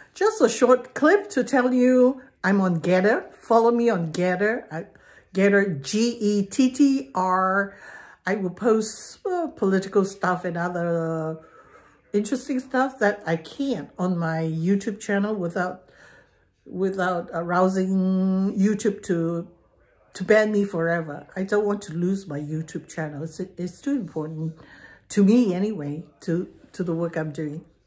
just a short clip to tell you I'm on GETTR. Follow me on GETTR. GETTR, GETTR. I will post political stuff and other interesting stuff that I can't on my YouTube channel without arousing YouTube to ban me forever. I don't want to lose my YouTube channel. It's too important to me anyway, to the work I'm doing.